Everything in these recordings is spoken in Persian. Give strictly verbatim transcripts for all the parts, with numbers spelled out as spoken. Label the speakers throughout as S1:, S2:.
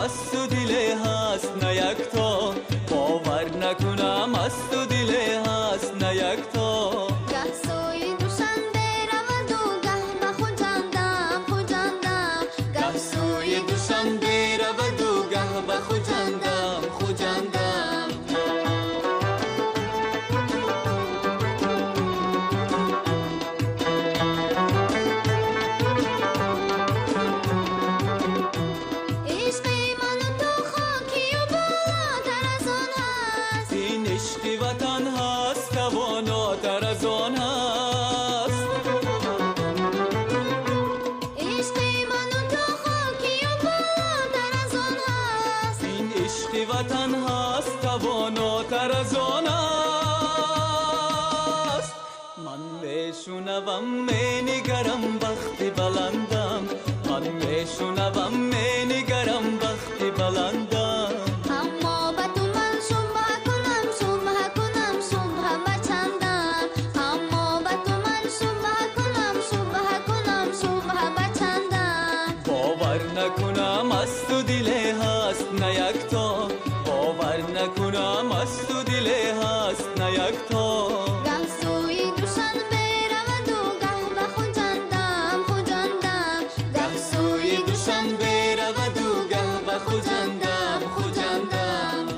S1: است و دل هست نه یکتا، باور نکنم است و دل هست نه یکتا.
S2: گه سوی دوشنبه رود و گه به خوجندم خوجندم،
S1: گه سوی دوشنبه رود و گه به خوجندم خوجندم.
S2: عشق من و تو خاکی و بالاتر از آن هست،
S1: این عشق وطن هست تواناتر از آن هست.
S2: عشق من و تو خاکی و بالاتر از آن هست،
S1: این عشق وطن هست تواناتر از آن هست. من میشنوم مینگرم وقتی بلندم، من میشنوم مینگرم وقتی بلندم.
S2: اما به تو من شبه کنم شبه کنم شبه بچندم، اما به تو من شبه کنم شبه کنم شبه بچندم.
S1: باور نکنم است و دل هست نه یکتا، باور نکنم است و دل هست نه یکتا.
S2: گه سوی دوشنبه رود و گه به خوجندم خوجندم،
S1: گه سوی دوشنبه رود و گه به خوجندم خوجندم.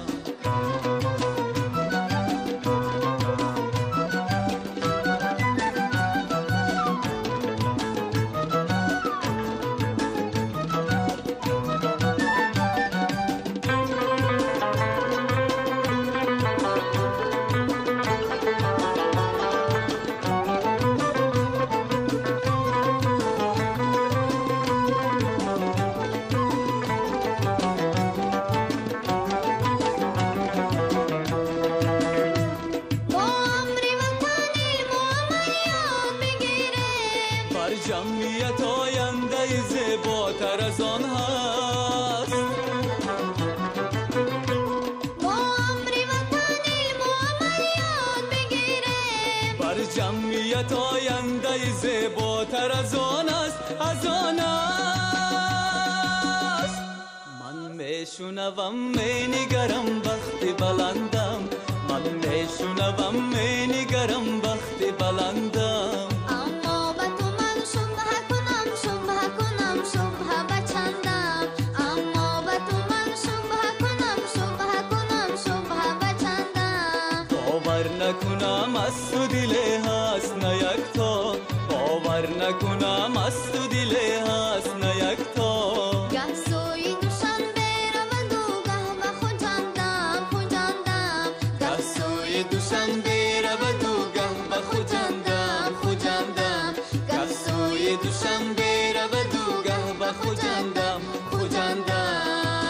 S2: با امری وطنی معامل یاد بگیریم،
S1: بر جمعیت آینده زیباتر از آن هست.
S2: با امری وطنی معامل یاد بگیریم،
S1: بر جمعیت آینده زیباتر از آن است از آن است. من میشنوم مینگرم وقتی بلندم، من میشنوم مینگرم وقتی بلندم.
S2: اما به تو من شبه کنم شبه کنم شبه بچندم، اما به تو من شبه کنم شبه کنم شبه بچندم.
S1: باور نکنم است و دل هست نه یکتا، باور نکنم است و دل هست نه یکتا.
S2: گه سوی دوشنبه رود و گه به خوجندم خوجندم،
S1: گه سوی دوشنبه رود و گه به خوجندم خوجندم. گه سوی دوشنبه رود و گه به خوجندم خوجندم.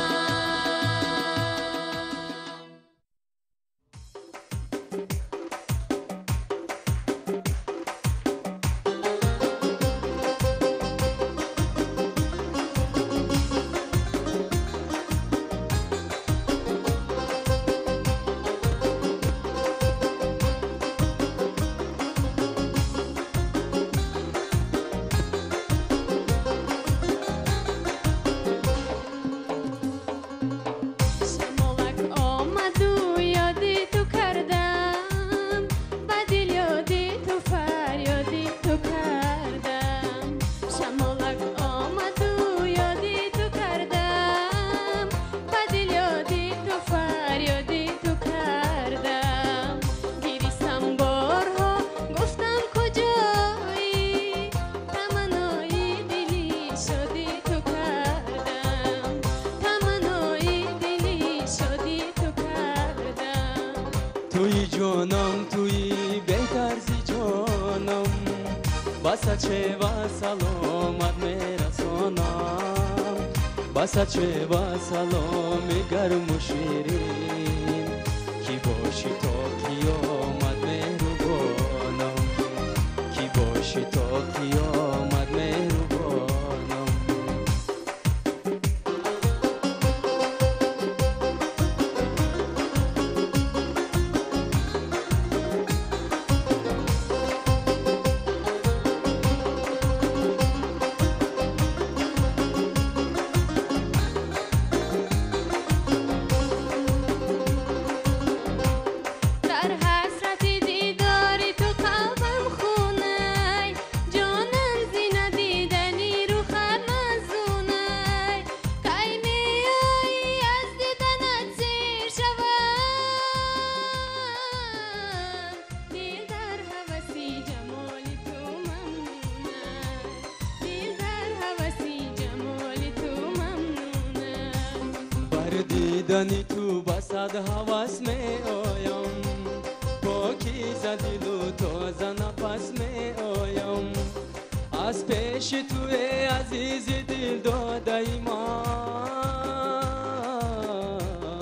S3: شمالک آمد و یادی تو کردم، به دل یادی تو فریادی تو کردم. شمالک آمد و یادی تو کردم، به دل یادی تو فریادی تو کردم. گریستم بارها گفتم کجایی، تمنای دلی شدی تو کردم، تمنای دلی شدی تو کردم.
S1: توی جانم توی بهترزی جانم، بسچه و سلامت میرسانم، بسچه و سلام گرم و شیرین، کی باشی تا قیامت مهربانم، کی باشی تا قیامت مهربانم. دیدنی تو بسد هوس می آیم پاکیزه دل و تازه نفس می آیم از پیش توی عزیز دل داده من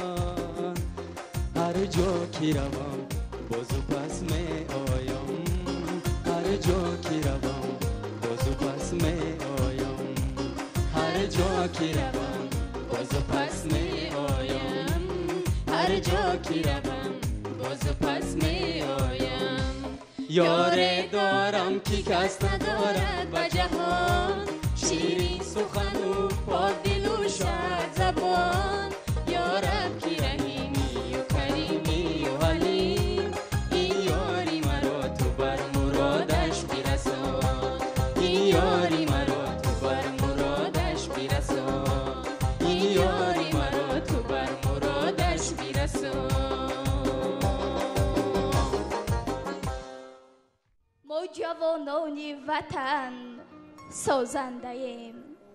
S1: هر جا کی روم بازو پس می آیم هر جا کی روم بازو پس می آیم هر جا کی روم بازو پس می آیم هر جا کی روم بازو پس می آیم یاره دارم کی کس ندارد به جهان شیرین سخن و پاک دل و شاد زبان یارب کی رحیمی و کریمی و حلیم این یاری مرا تو بر مرادش برسان این یاری مرا تو بر مرادش برسان این یاری مرا تو بر مرادش برسان
S2: ما جوانان وطن سازنده ایم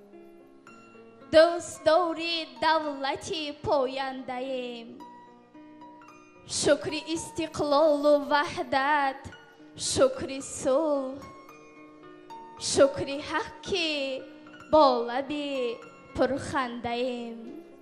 S2: دوست داری دولتی پاینده ایم شکر استقلال و وحدت شکر صلح شکر حقی با لبی پرخنده ایم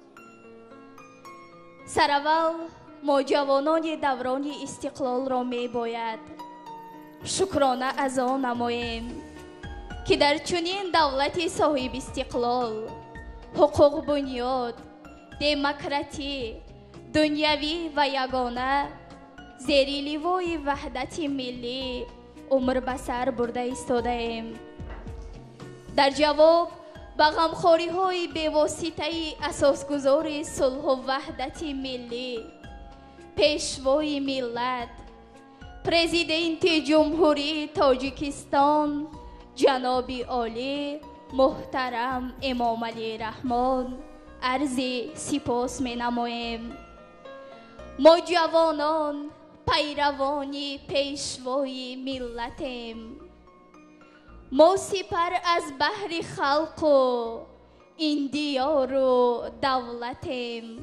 S2: سراول ما جوانان دوران استقلال را می باید شکرانه از آن نماییم که در چنین دولت صاحب استقلال حقوق بنیاد دموکراسی دنیوی و یگانه زیر لیوای وحدت ملی عمر به سر برده ایستاده ایم در جواب به غمخواری های بی‌واسطه اساسگذار صلح و وحدت ملی پیشوای ملت پرزیدنت جمهوری تاجیکستان جناب عالی محترم امام علی رحمان عرض سپاس می نماییم ما جوانان پیروانی پیشوای ملتیم ما سپر از بحر خلق و این دیار و دولتیم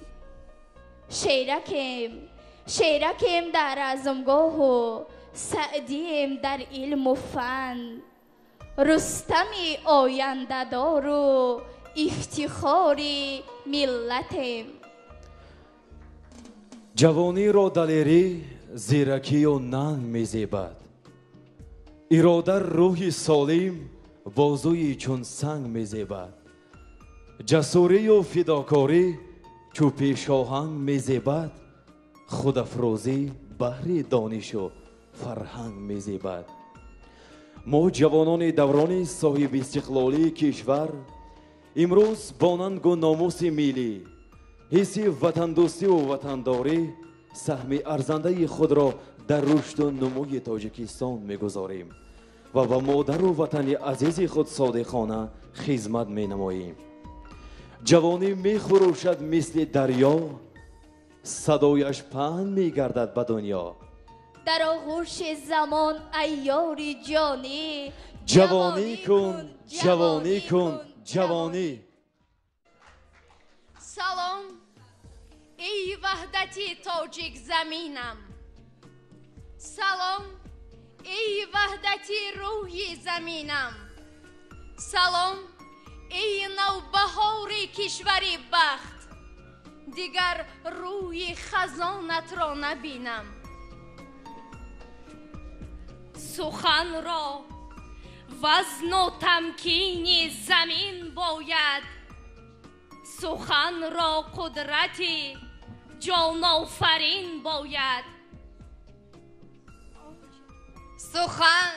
S2: شیرکیم شیرکیم در ازمگاه و سعدیم در علم و فن رستمی آینده دار و افتخاری ملتیم
S4: جوانی را دلیری زیرکی و ننگ میزیبد اراده روحی سالم بازوی چون سنگ میزیبد جسوری و فداکاری چو پیش آهنگ میزیبد خود افروزی بحر دانش و فرهنگ میزیبد ما جوانان دوران صاحب استقلالی کشور امروز با ننگ و ناموس ملی حس وطن دوستی و وطنداری سهم ارزنده خود را در رشد و نموی تاجیکستان میگذاریم و به مادر و وطن عزیز خود صادقانه خدمت مینماییم جوانی میخروشد مثل دریا صدایش پهن میگردد به دنیا
S2: در آغوش زمان ایار جانی
S4: جوانی کن جوانی کن جوانی
S5: سلام ای وحدتی تاجیک زمینم سلام ای وحدتی روحی زمینم سلام ای نوبهاری کشوری بخت دیگر روی خزانت را نبینم سخن را وزن و تمکین زمین باید سخن را قدرت جان آفرین باید
S6: سخن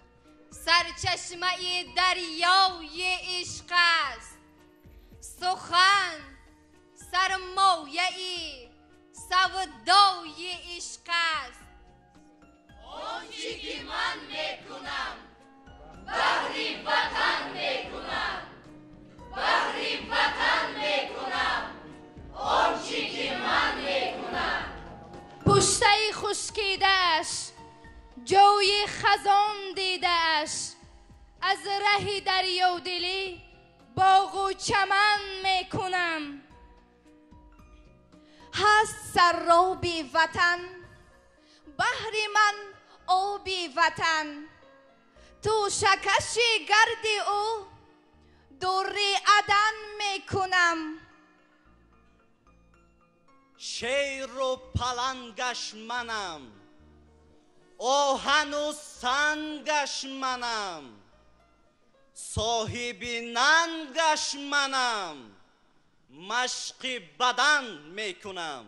S6: سرچشمه دریای عشق است سخن سرمایه سودای عشق است
S7: آنچه که من میکنم بهر وطن میکنم بهر وطن میکنم آنچه که من میکنم
S5: پشته خشکیده‌اش جای خزان دیده‌اش از ره دریا دلی باغ و چمن میکنم
S6: هست سرابی وطن، بحری من آبی وطن. تو شکشی گردی او دوری عدن میکنم.
S8: شیر و پلنگش منم، آهن و سنگش منم، صاحب ننگش منم، مشق بدن میکنم.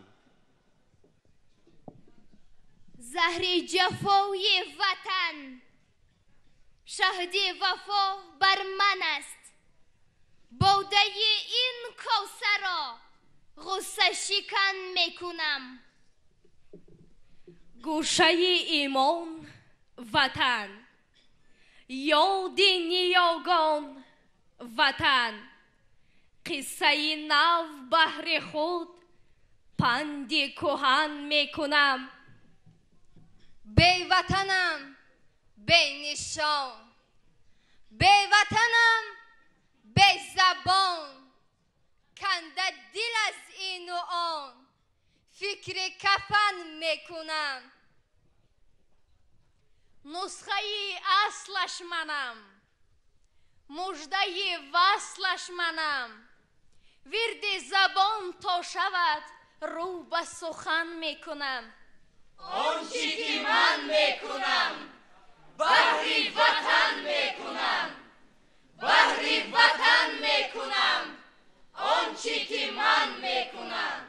S5: زهر جفای وطن، شهد وفا بر من است. باده این کوثر را غصه شکن میکنم. گوشه ایمان وطن، یاد نیاگان وطن. قصه نو بهر خود پند کهن میکنم.
S6: بی وطنم بی نشان، بی وطنم بی زبان. کنده دل از این و آن، فکر کفن میکنم.
S3: نسخه اصلش منم، مژده وصلش منم. ورد زبان تا شود رو به سخن میکنم.
S7: آنچه که من میکنم بهر وطن میکنم، بهر وطن میکنم آنچه که من میکنم.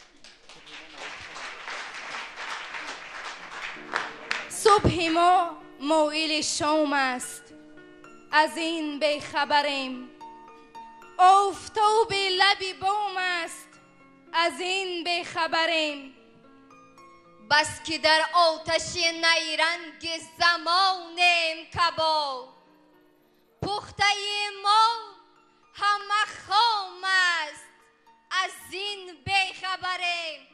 S6: صبح ما موئل شام است، از این بیخبریم. آفتاب لب بام است، از این بیخبریم. بس که در آتش نیرنگ زمانیم کباب. پخته ما همه خام است، از این بیخبریم.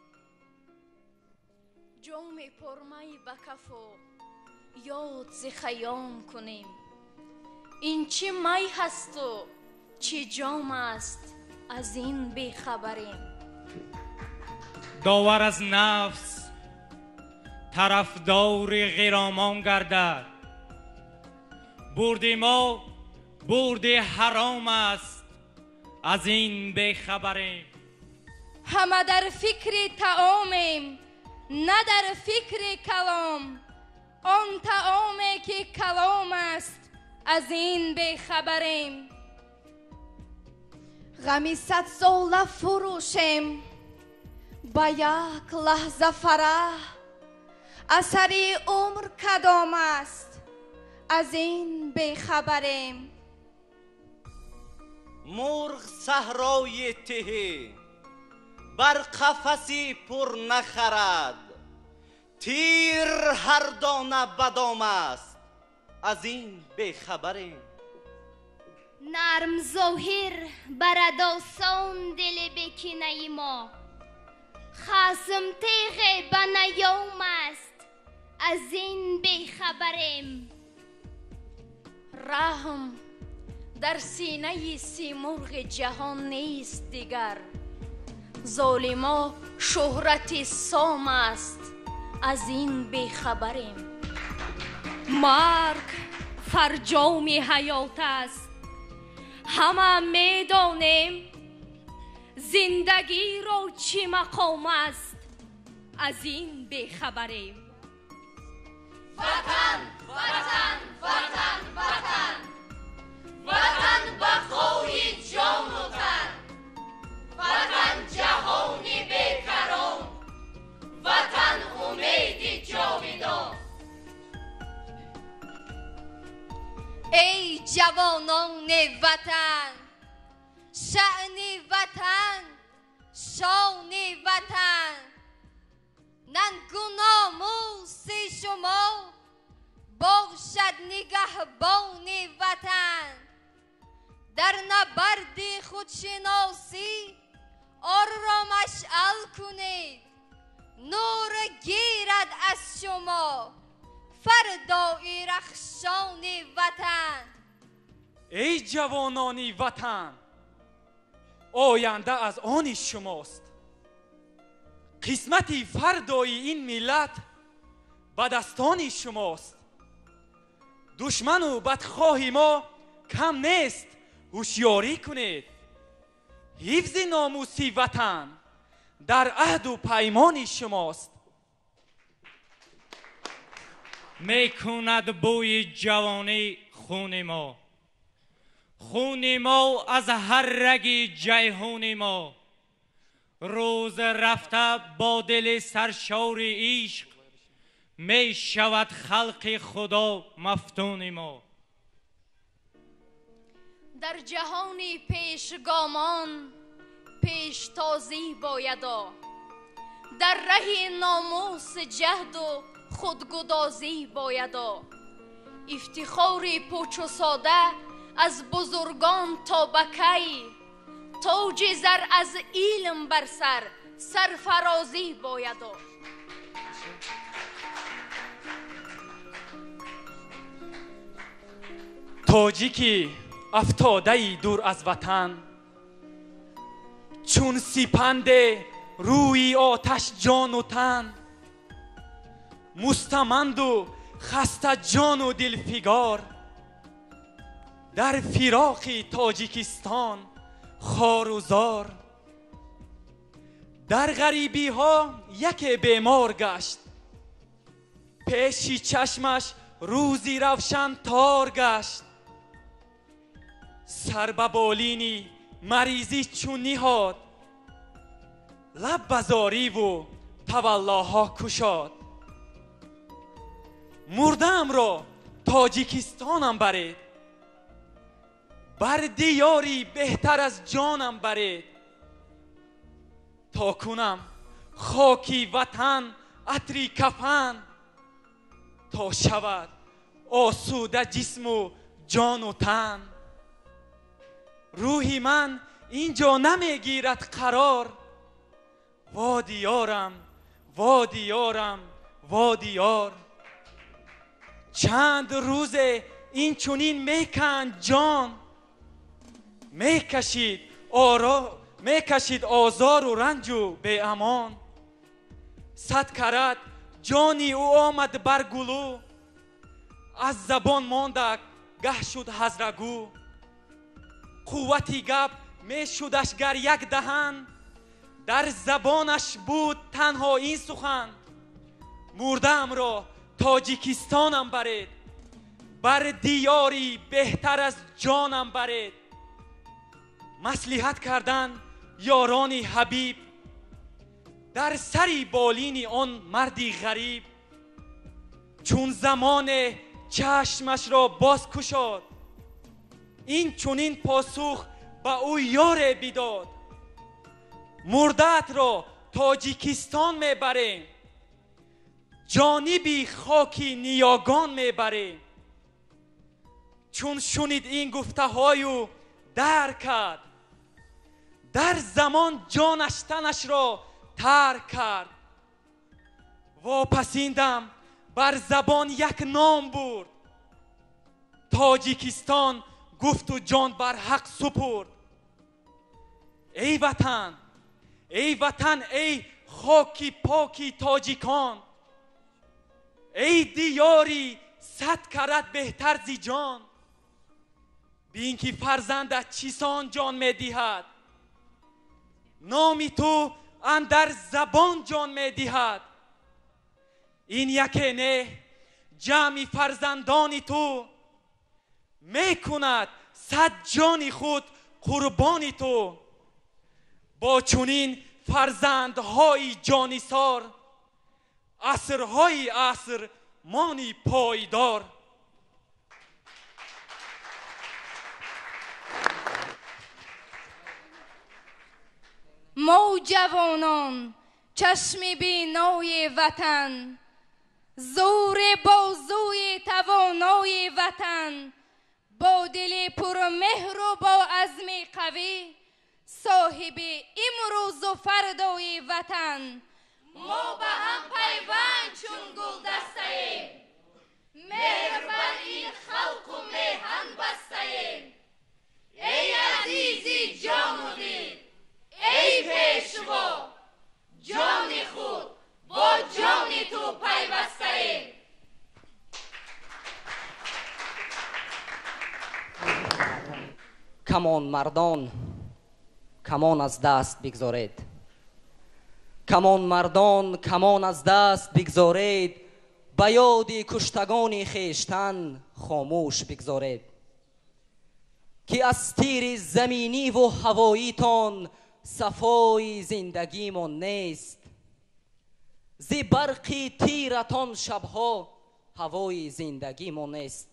S3: جام پرمی به کفو یاد ز خیام کنیم. این چه می هست و چه جام است، از این بیخبریم.
S9: داور از نفس طرفدار غیرامان گردد. برد ما برد حرام است، از این بیخبریم.
S6: همه در فکر طعامیم، نه در فکر کلام. آن طعامی که کلام است، از این بیخبریم. غمی صد ساله فروشیم، با یک لحظه فرح. اثر عمر کدام است، از این بیخبریم.
S8: مرغ صحرای تهی بر قفسی پر نخرد. تیر هر دانه بدام است، از این بیخبریم.
S5: نرم ظاهر برد آسان دل بکنه ما. خصم تیغ به نیام است، از این بیخبریم.
S3: رحم در سینه سیمرغ جهان نیست دیگر. ظالما شهرت سام است، از این بیخبریم.
S5: مرگ فرجام حیات است، همه میدانیم. زندگی را چه مقام است، از این بیخبریم.
S7: وطن وطن وطن وطن، وطن بقای جان و تن. وطن جهانی بیکران، وطن امید جاویدان.
S6: ای جوانان وطن، شأن وطن، شان وطن. ننگ و ناموس شما باشد نگهبان وطن. در نبرد خودشناسی آن را مشعل کنید. نور گیرد از شما فردای رخشان وطن.
S10: ای جوانانی وطن، آینده از آن شماست. قسمت فردای این ملت به دستان شماست. دشمن و بدخواه ما کم نیست، هوشیاری کنید. حفظ ناموس وطن در عهد و پیمان شماست.
S9: میکند بوی جوانی خون ما، خون ما از هر رگ جیهون ما. روز رفته با دل سرشار عشق، می شود خلق خدا مفتون ما.
S3: در جهان پیشگامان پیشتازی بایدا، در ره ناموس جهد و خودگدازی بایدا. افتخار پوچ و ساده از بزرگان تا بکی، تاج زر از علم بر سر سرفرازی بایدا.
S10: تاجیکی افتاده دور از وطن، چون سپند روی آتش جان و تن. مستمند و خسته جان و دلفگار، در فراق تاجیکستان خوار و زار. در غریبی ها یک بیمار گشت، پیشی چشمش روزی روشن تار گشت. سر به بالینی مریضی چون نهاد، لب بزاری و تولاها کشاد. مردم را تاجیکستانم برید، بر دیاری بهتر از جانم برید. تا کنم خاکی وطن عطری کفن، تا شود آسوده جسم و جان و تن. روحی من اینجا نمیگیرد قرار، وا دیارم وا دیارم وا دیار. چند روز این چونین میکند جان، میکشید آرا میکشید آزار و رنج و بی امان. صد کرد جانی او آمد بر گلو، از زبان ماندک گه شد هزرگو. قوتی گپ می شدش گر یک دهن، در زبانش بود تنها این سخن. مردم را تاجیکستانم برید، بر دیاری بهتر از جانم برید. مصلحت کردن یارانی حبیب، در سری بالینی آن مردی غریب. چون زمان چشمش را باز کشاد، این چونین پاسخ به او یار بیداد. مردت را تاجیکستان میبریم، جانبی خاکی نیاگان میبریم. چون شنید این گفته هایو درک کرد، در زمان جانش تنش را ترک کرد. واپسیندم بر زبان یک نام برد، تاجیکستان گفت و جان بر حق سپرد. ای وطن ای وطن ای خاکی پاکی تاجیکان، ای دیاری صد کرد بهتر زی جان. بین که فرزندت چیسان جان میدهد، نامی تو اندر زبان جان میدهد. این یکی نه جمعی فرزندانی تو، میکند صد جانی خود قربانی تو. با چونین فرزندهای جانیسار، عصرهای عصر مانی پایدار.
S6: ما جوانان چشم بینای وطن، زور بازوی توانای وطن. با دل پرمهر و با عزم قوی، صاحب امروز و فردای وطن.
S7: ما به هم پیوند چون گلدسته‌ایم، مهر بر این خلق و میهن بسته‌ایم. ای عزیزی جان و دل، ای پیشوا جان خود
S11: کمان مردان کمان از دست بگذارید، کمان مردان کمان از دست بگذارید، به یاد کشتگان خویشتن خاموش بگذارید که از تیر زمینی و هواییتان صفای زندگیمان نیست، زی برقی تیرتان شبها هوای زندگیمان نیست.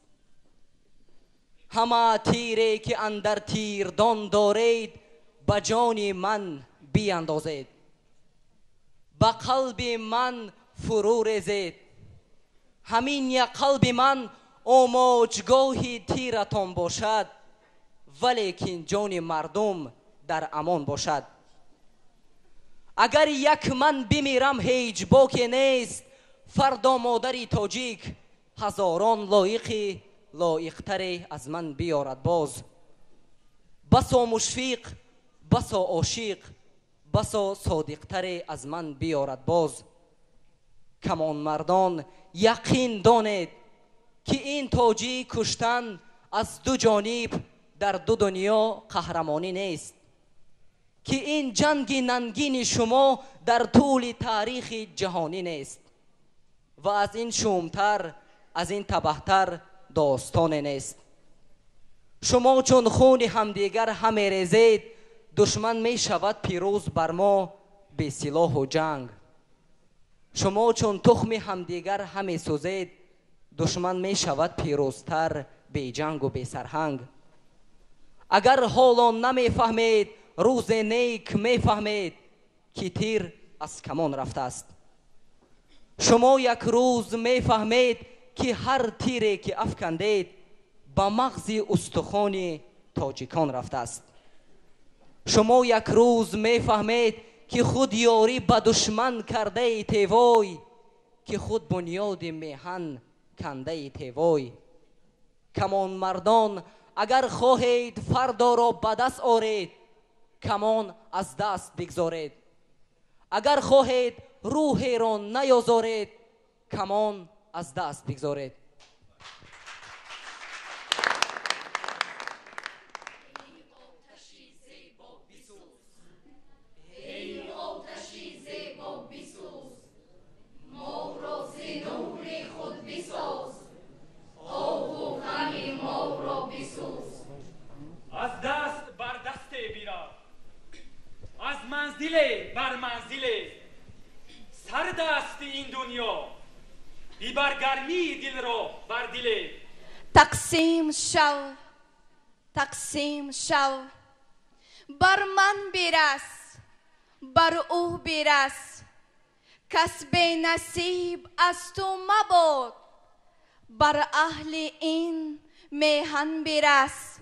S11: همه تیری که اندر تیردان دارید به جان من بیاندازید، به قلب من فرو ریزید. همین یک قلب من آماجگاه تیرتان باشد، ولیکن جان مردم در امان باشد. اگر یک من بمیرم هیچ باکی نیست، فردا مادری تاجیک هزاران لایقی لایقتری از من بیارد باز. بسا مشفیق بسا عاشق بسا صادقتری از من بیارد باز. کمان مردان یقین دانید که این تاجی کشتن از دو جانب در دو دنیا قهرمانی نیست، که این جنگ ننگین شما در طول تاریخ جهانی نیست و از این شومتر از این تبهتر داستان نیست. شما چون خون همدیگر همه ریزید، دشمن می شود پیروز بر ما به سلاح و جنگ. شما چون تخم همدیگر همه سوزید، دشمن می شود پیروزتر به جنگ و به سرهنگ. اگر حالا نمی فهمید روز نیک می فهمید که تیر از کمان رفته است. شما یک روز می فهمید که هر تیری که افکندید به مغز استخوان تاجیکان رفته است. شما یک روز می فهمید که خود یاری به دشمن کرده ای تیوای، که خود بنیاد میهن کنده ای تیوای. کمان مردان اگر خواهید فردا را به دست آرید، کمان از دست بگذارید. اگر خواهید روح را نیازارید، کمان از دست بگذارید.
S10: منزله بر منزله سر دست این دنیا، بی برگرمی دل را بر دله.
S6: تقسیم شو تقسیم شو، بر من برس بر او برس، کسب نصیب از تو مباد، بر اهل این میهن برس.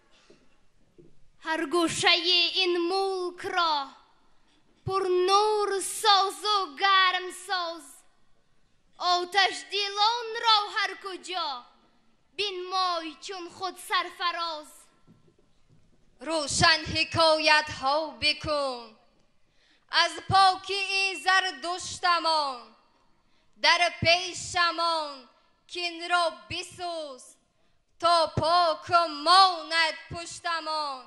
S5: هر گوشه این ملک را پر نور ساز و گرم ساز، آتش دیلان را هر کجا بنمای چون خود سرفراز.
S6: روشن حکایت ها بکن از پاکی این زردشتمان، در پیشمان کین را بسوز تا پاک ماند پشتمان.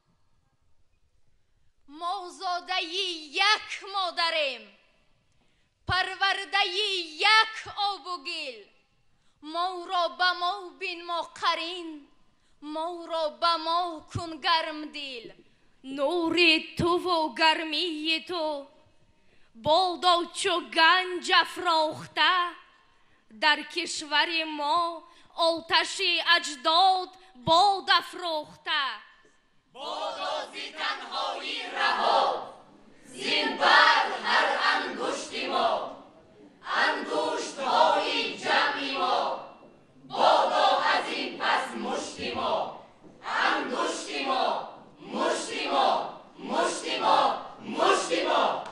S3: ما زاده یک مادریم، پرورده یک آب و گل. ما را به ما بین ما قرین، ما را به ما کن گرم دل.
S5: نور تو و گرمی تو بادا چو گنج افراخته، در کشور ما آتش اجداد باد افروخته.
S7: بادا زی تنهایی رها، زین بر هر انگشت ما، انگشت های جمعی ما. بادا از این پس مشت ما، انگشت ما، مشت ما، مشت ما، مشت ما.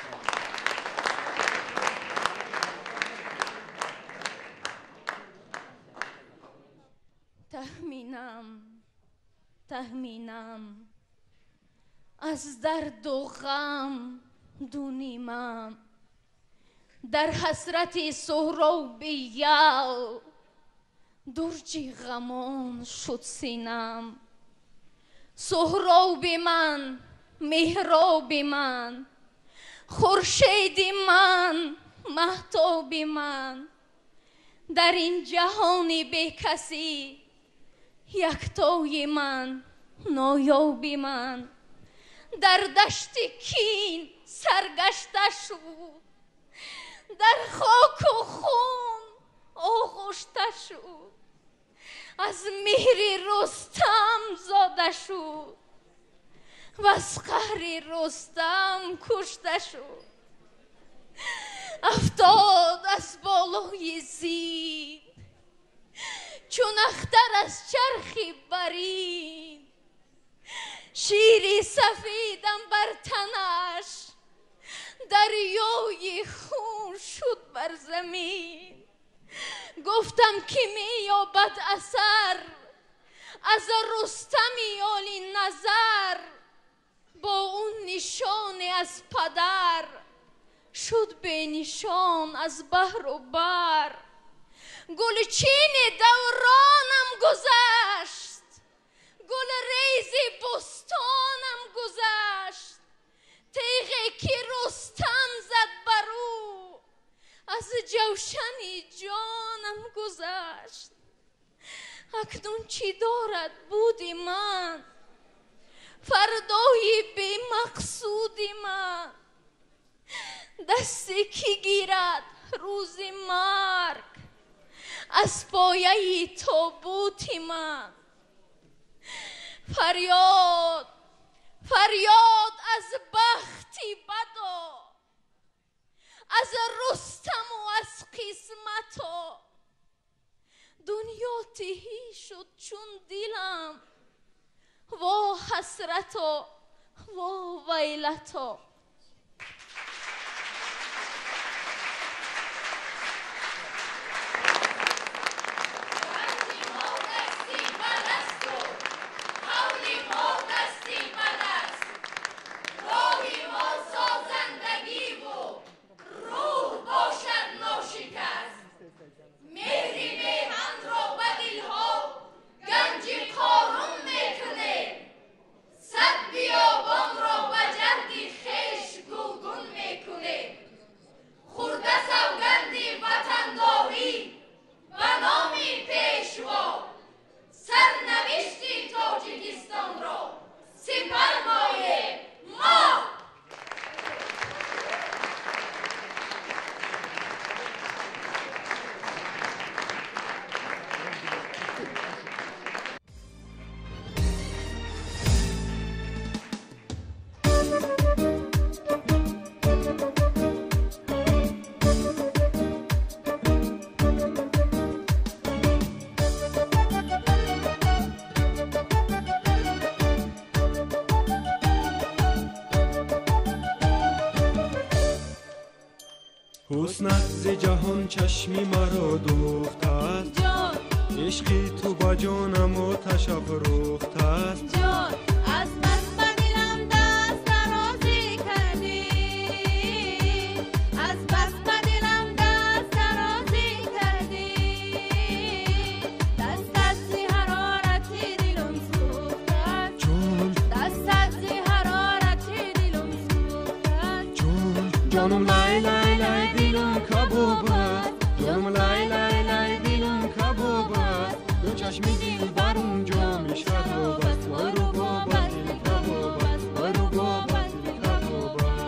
S3: تهمینم تهمینم از درد و غم دونیمم، در حسرت سهراب یل درج غمان شد سینم. سهراب من، مهراب من، خورشید من، مهتاب من، در این جهان بی کسی یکتای من، نایاب من، در دشت کین سرگشته شد، در خاک و خون آغشته شد، از مهر رستم زاده شد و از قهر رستم کشته شد. افتاد از بالای زین چون اختر از چرخی برین، شیری سفیدم بر تنش دریای خون شد بر زمین. گفتم که می یابد اثر از رستمی عالی نظر، با اون نشان از پدر شد به نشان از بحر و بر. گلچین دورانم گذشت، گل ریز بستانم گذشت، تیغی که رستم زد برو از جوشن جانم گذشت. اکنون چی دارد بودی من، فردای بی مقصودی من، دستی که گیرد روز مرگ از پایه تابوتی من. فریاد فریاد از بختی بدا، از رستم و از قسمتا، دنیا تهی شد چون دلم، وا حسرتا وا ویلتا.
S12: حسنت ز جهان چشمی مرا دوخت است، عشقی تو با جانم آتش افروخت است.
S13: جان از بس به دلم دست درازی کردی، از بس به دلم دست درازی کردی، دستت زی حرارتی دلم سوخت است.
S12: جان
S13: دستت زی حرارتی دلم سوخت است.
S12: جان جانم لای لای لای دلم کباب است، جانم لای لای لای دلم کباب است. دو چشمی دل برون جامش خراب است، وای رو باب است دل کباب است، وای رو باب است دل کباب است.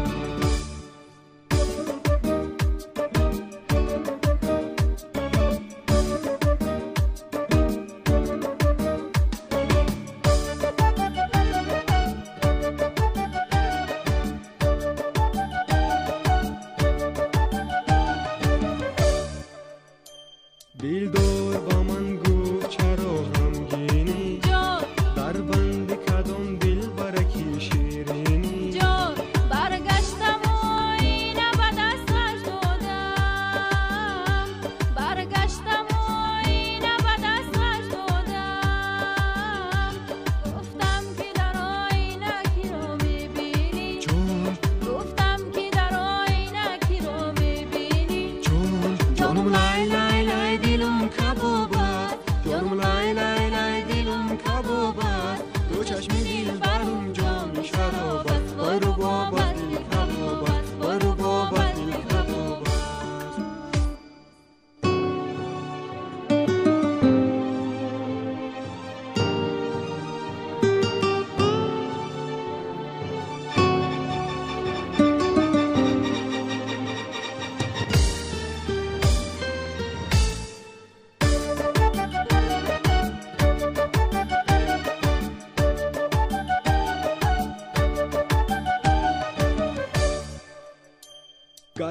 S12: دلدار با من گفت چرا غمگینی، در بند کدام دل برکی شیرینی.
S13: جان برگشتم و اینه به دستش دادم، برگشتم و اینه به دستش دادم. گفتم که در آینه کی رو میبینی، گفتم که در آینه کی رو میبینی.
S12: جان جانم لای لای لای دلم کباب است، جانم لای لای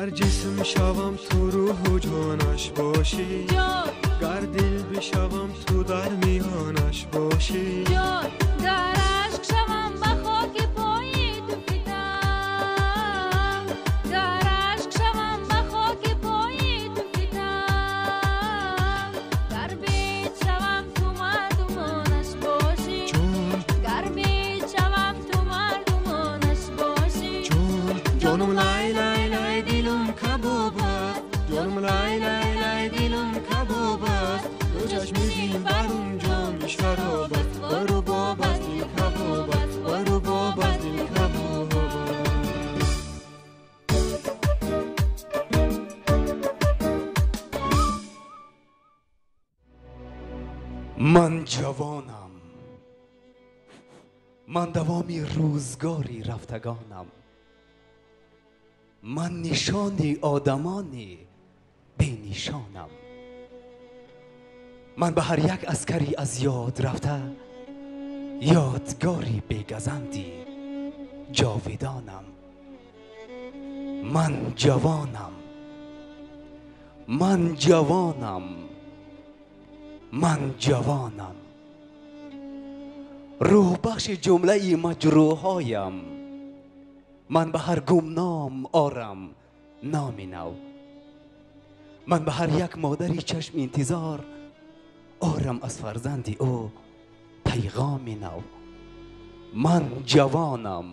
S12: گر جسم شوم تو روح و جانش باشی
S13: جان
S12: گر دل بشوم تو در میانش باشی
S13: جان در عشق شوم به خاک پای تو فتم در عشق شوم به خاک پای تو فتم گر بیت شوم تو مردمانش باشی
S12: جان
S13: گر بیت شوم تو مردمانش باشی
S12: جان جانم لای لای لای دلم کباب است جانم لای لای لای دلم کباب است دو چشم دل برم جامش خراب است برو باب است دل کباب است برو باب است دل کباب است
S14: من جوانم، من دوامی روزگاری رفتگانم، من نشانی آدمانی بی نشانم، من به هر یک عسکری از یاد رفته یادگاری بیگزندی جاویدانم. من جوانم، من جوانم، من جوانم، روح بخش جمله مجروحایم، من به هر گمنام آرم نامی نو، من به هر یک مادری چشم انتظار آرم از فرزندی او پیغامی نو. من جوانم،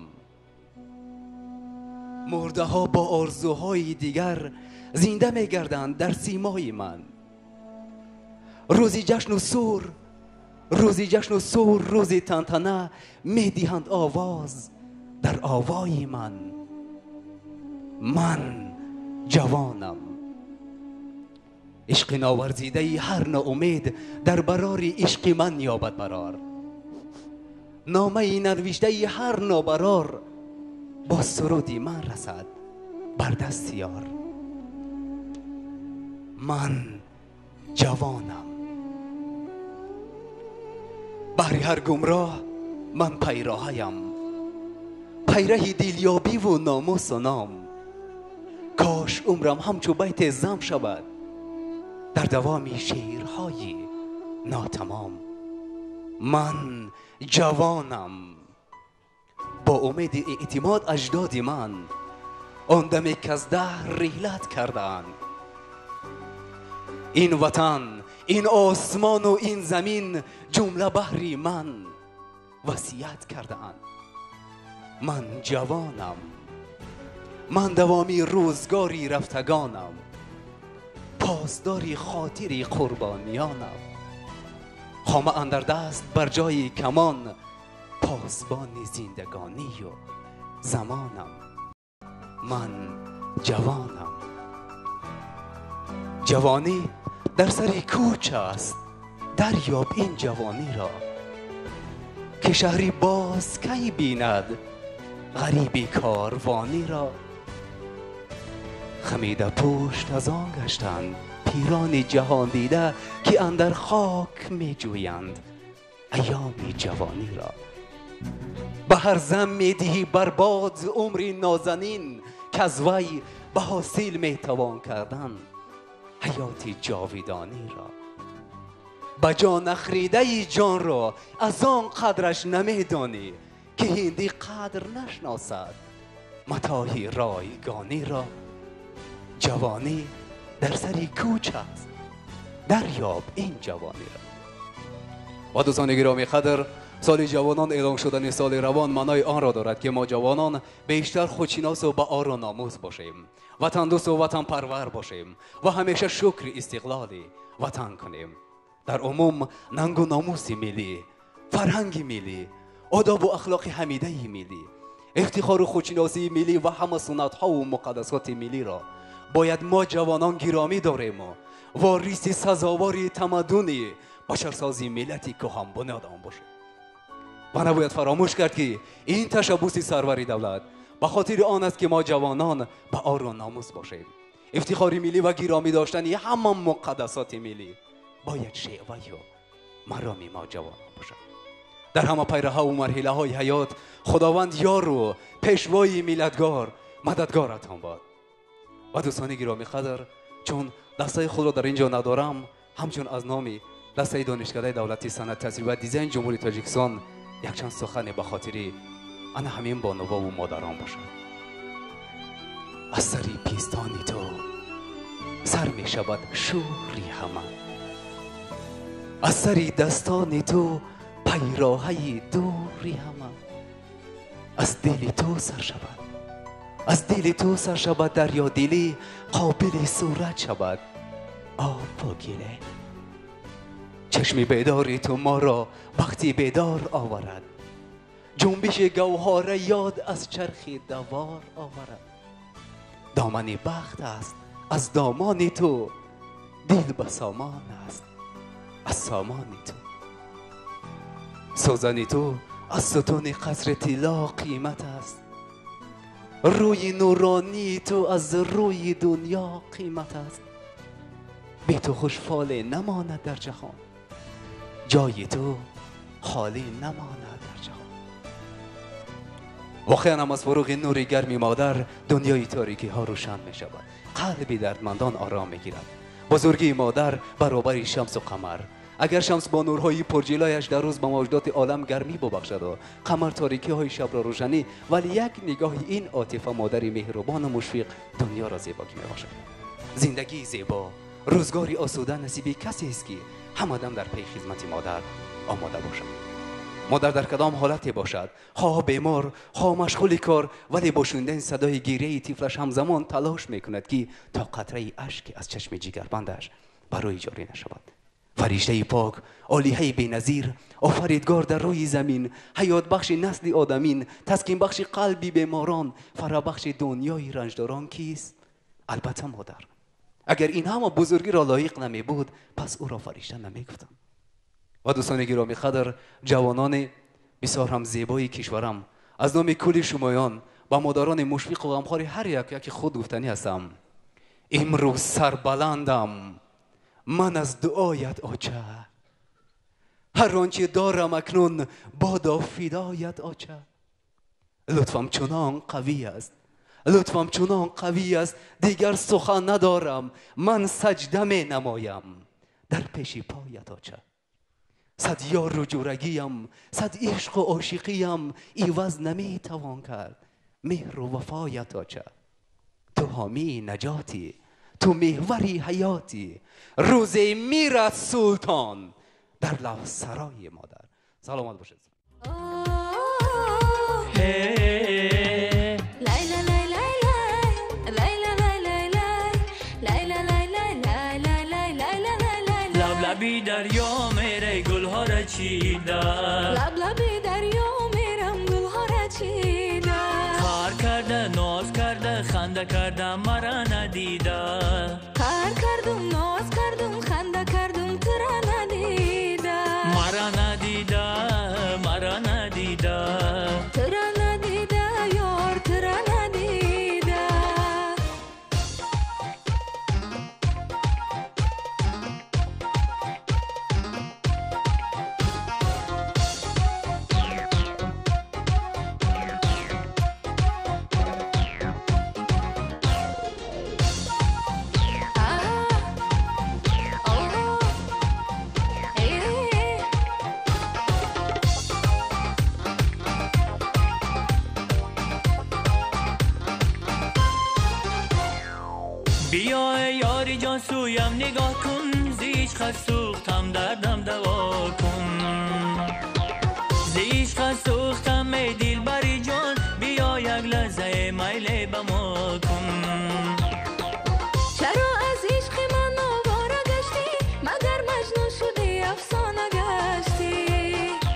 S14: مرده ها با آرزوهای دیگر زنده می گردند در سیمای من. روزی جشن و سور، روزی جشن و سور، روزی تنتنه می دهند آواز در آوای من. من جوانم، عشق ناورزیده هر ناامید در برار عشق من یابد برار، نامه ننوشته هر نابرار با سرودی من رسد بر دست یار. من جوانم، بر هر گمراه من پیراهیم، پیره دیلیابی و ناموس و نام. کاش عمرم همچو بیت زم شود در دوامی شعرهای ناتمام. من جوانم، با امید اعتماد اجداد من آن دمی که از دهر رحلت کردند، این وطن، این آسمان و این زمین جمله بهر من وصیت کردند. من جوانم، من دوامی روزگاری رفتگانم، پاسداری خاطری قربانیانم، خامه اندر دست بر جای کمان، پاسبان زندگانی و زمانم. من جوانم، جوانی در سر کوچ است، دریاب این جوانی را که شهری باز کی بیند غریبی کاروانی را. خمیده پشت از آن گشتند پیران جهان دیده که اندر خاک می جویند ایام جوانی را. به هر زم می دهی برباد عمری نازنین که از وی به حاصل می توان کردن حیات جاویدانی را. به جان اخریده جان را از آن قدرش نمی دانی که هندی قدر نشناسد متاع رایگانی را. جوانی در سر کوچ است، دریاب این جوانی را. و دوستان گرامی قدر، سال جوانان اعلام شدن سال روان معنای آن را دارد که ما جوانان بیشتر خودشناس و با آر و ناموس باشیم، وطن دوست و وطن پرور باشیم و همیشه شکر استقلال وطن کنیم. در عموم ننگ و ناموس ملی، فرهنگ ملی، آداب و اخلاق حمیده ملی، افتخار و خودشناسی ملی و همه سنت ها و مقدسات ملی را باید ما جوانان گرامی داریم و وارث سزاوار تمدن بشرسازی ملتی کهن بنیاد آن باشیم. و نباید فراموش کرد که این تشبوس سرور دولت به خاطر آن است که ما جوانان به آر و ناموس باشیم. افتخار ملی و گرامی داشتن همه مقدسات ملی باید شیوه و مرام ما جوانان باشد. در همه پیره ها و مرحله های حیات خداوند یار و پیشوای ملتگار مددگارتان باد. و دوستان گرامی قدر، چون دستای خود را در اینجا ندارم، همچون از نامی دستای دانشکده دولتی صنعت تحصیل و دیزاین جمهوری تاجیکستان یک چند سخن به خاطری انا همین بانوها و مادران باشد. از سری پیستانی تو سر می شود شوری همه، از سری دستانی تو پیراهی دوری همه، از دل تو سر شود، از دل تو سر شود دریا دلی قابل صورت شود آب و گله. چشمی بیداری تو ما را وقتی بیدار آورد، جنبش گوهر یاد از چرخی دوار آورد. دامنی بخت است از دامان تو، دل به سامان است از سامان تو. سوزن تو از ستون قصر طلا قیمت است، روی نورانی تو از روی دنیا قیمت است. بی تو خوشفال نماند در جهان، جای تو خالی نماند در جهان. واقعا هم از فروغ نور گرمی مادر دنیای تاریکی ها روشن می شود، قلبی دردمندان آرام می گیرد. بزرگی مادر برابر شمس و قمر. اگر شمس با نورهای پرجلایش در روز به موجودات عالم گرمی ببخشد و قمر تاریکی های شب را روشنی، ولی یک نگاه این عاطفه مادری مهربان و مشفق دنیا را زیبا می باشد. زندگی زیبا، روزگاری آسوده نصیب کسی است که همدم در پی خدمت مادر آماده باشد. مادر در کدام حالتی باشد، خواه بیمار، خواه مشغول کار، ولی با شنیدن صدای گریه طفلش همزمان تلاش میکند که تا قطره اشک از چشم جگربندش بر روی جاری نشود. فرشته پاک، عالیه بی‌نظیر، آفریدگار در روی زمین، حیات بخش نسل آدمین، تسکین بخش قلبی بیماران، فرابخش دنیای رنجداران کیست؟ البته مادر. اگر این همه بزرگی را لایق نمی بود، پس او را فرشته نمی گفتم. و دوستان گرامی قدر، جوانان بسیار هم زیبای کشورم، از نام کل شمایان با مادران مشفق و غمخوار هر یک یک خود گفتنی هستم. امروز سربلندم من از دعایت آچه، هر آنچه دارم اکنون بادا فدایت آچه. لطفم چنان قوی است، لطفم چنان قوی است، دیگر سخن ندارم، من سجده می نمایم در پیش پایت آچه. صد یار و جورگیم، صد عشق و عاشقیم، ایوز نمی توان کرد مهر و وفایت آچه. تو حامی نجاتی، تو محوری حیاتی، روزی میرد سلطان در لب سرای مادر. سلامت باشید.
S15: لبی دریا میره گلها را چیده،
S13: لب لبی دریا میرم گلها را چیده.
S15: کار کرده ناز کرده خنده کرده مرا ندیده،
S13: کار کردم ناز کردم خنده کردم تو را ندیده،
S15: مرا ندیده مرا ندیده،
S13: تو را ندیده یار تو را ندیده.
S15: بیا یاری جان سویم نگاه کن، زیش خسوختم دردم دوا کن، زیش خسوختم ای دل بری جان، بیا یک لحظه میل به ما کن.
S13: چرا از عشق من آواره گشتی، مگر مجنون شدی افسانه گشتی.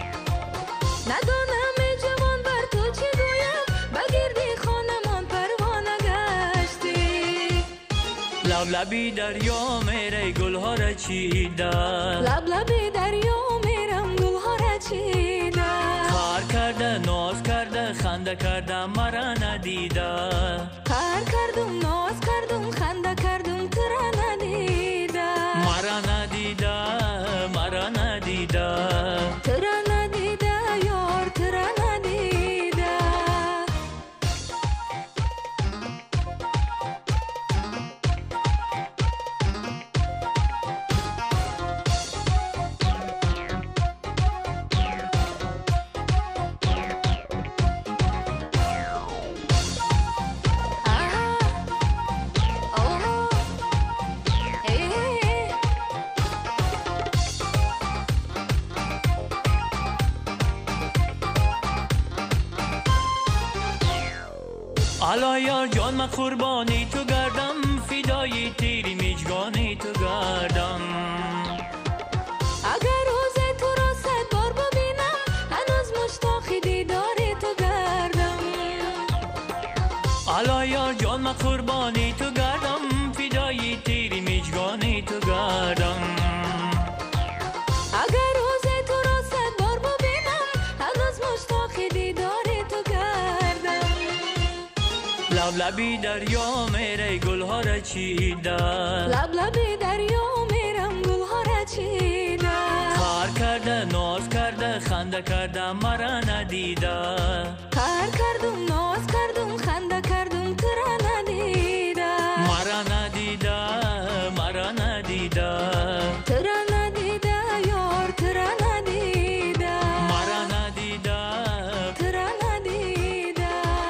S13: ندانم ای جوان بر تو چی گویم، بگردی خانمان پروانه گشتی.
S15: لب لبی دریا میره گلها را چیده،
S13: لب لبی دریا میرم گلها را چیده.
S15: کار کرده ناز کرده خنده کرده مرا ندیده،
S13: کار کردم ناز کردم خنده کردم تو را ندیده،
S15: مرا ندیده مرا ندیده،
S13: تو را ندیده یار تو را ندیده.
S15: الا یار جان من قربانی تو گردم فدای تیری میجگانی تو گردم
S13: اگر روز تو را صد بار ببینم هنوز مشتاق دیدار تو گردم
S15: الا یار جان من قربانی تو گردم فدای تیری میجگانی تو گردم
S13: اگر روز تو را صد بار ببینم هنوز مشتاق دیدار تو گردم
S15: لب لبی دریا میره گلها را چیده
S13: لب لبی دریا میرم گلها را چیده
S15: کار کرده ناز کرده خنده کرده مرا ندیده
S13: کار کردم ناز کردم خنده کردم تو را ندیده
S15: مرا ندیده مرا ندیده
S13: تو را ندیده یار تو را ندیده
S15: مرا ندیده
S13: تو را ندیده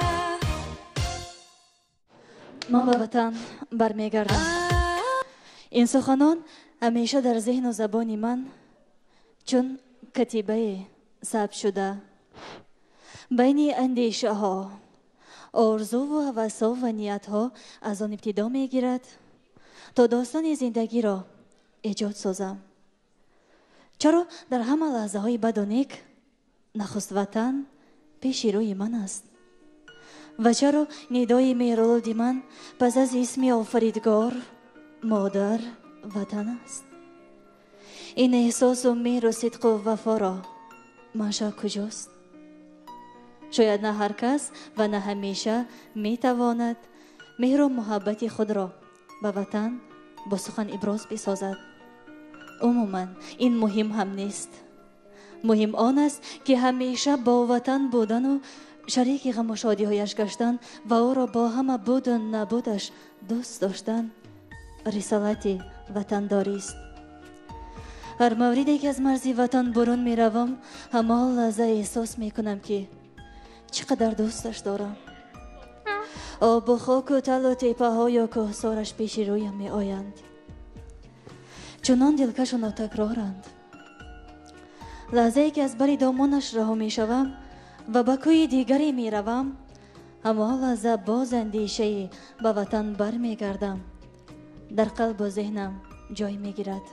S13: من به وطن برمیگردم. این سخنان همیشه در ذهن و زبان من چون کتیبه ثبت شده بین اندیشه ها آرزو و هوس ها و نیت ها از آن ابتدا می گیرد تا داستان زندگی را ایجاد سازم. چرا در همه لحظه های بد و نیک نخست وطن پیش روی من است و چرا ندای مهرآلود من پس از اسم آفریدگار مادر وطن است. این احساس و مهر و صدق و وفا را منشأ کجاست؟ شاید نه هر کس و نه همیشه می تواند مهر و محبت خود را به وطن با سخن ابراز بسازد. عموما این مهم هم نیست. مهم آن است که همیشه با وطن بودن و شریک غم و شادی هایش گشتن و او را با همه بود و نبودش دوست داشتن رسالت وطن داری است. هر موردی که از مرزی وطن برون می روم همه لحظه احساس می کنم که چقدر دوستش دارم. آب و خاک و تل و تیپه های و کوهسارش پیش رویم می آیند. چنان دلکش و ناتکرارند. لحظه ای که از بر دامانش رها می شوم و به کوی دیگری می روم همه لحظه باز اندیشه به وطن بر می گردم. در قلب و ذهنم جای می گیرد.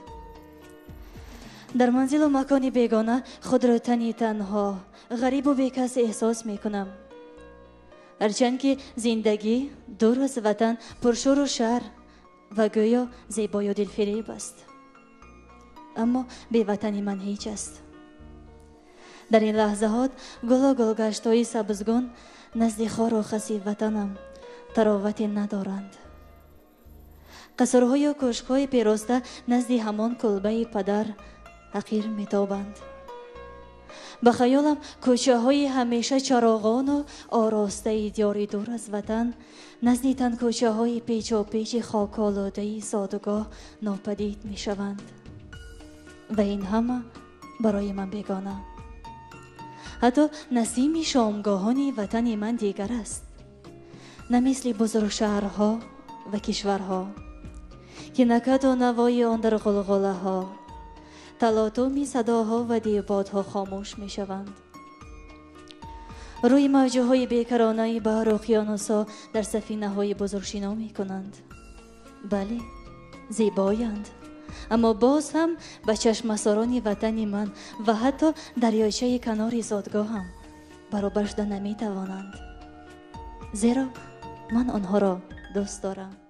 S13: در منزل و مکان بیگانه خود را تنی تنها غریب و بیکس احساس می کنم. هرچند که زندگی دور از وطن پرشور و شر و گویا زیبای و دلفریب است، اما بی وطنی من هیچ است. در این لحظات گل و گلگشت‌های سبزگون نزد خار و خسی وطنم تراوتی ندارند. قصرهای و کشک‌های پیراسته نزد همان کلبه پدر حقیر میتابند. به خیالم کوچه های همیشه چراغان و آراسته دیاری دور از وطن نزد تن کوچه های پیچ و پیچ خاک آلوده سادگاه ناپدید می شوند و این همه برای من بیگانه. حتی نسیم شامگاهان وطن من دیگر است، نه مثل بزرگ شهرها و کشورها که نکد و نوای آن در غلغله ها تلاطم صداها و دیوبادها خاموش می شوند. روی موجه های بیکرانه بحر و اقیانوس‌ها در سفینه های بزرگ شنا می کنند. بله، زیبایند، اما باز هم به چشم ساران وطن من و حتی دریاچه کنار زادگاه هم برابر شدن نمی توانند، زیرا من آنها را دوست دارم.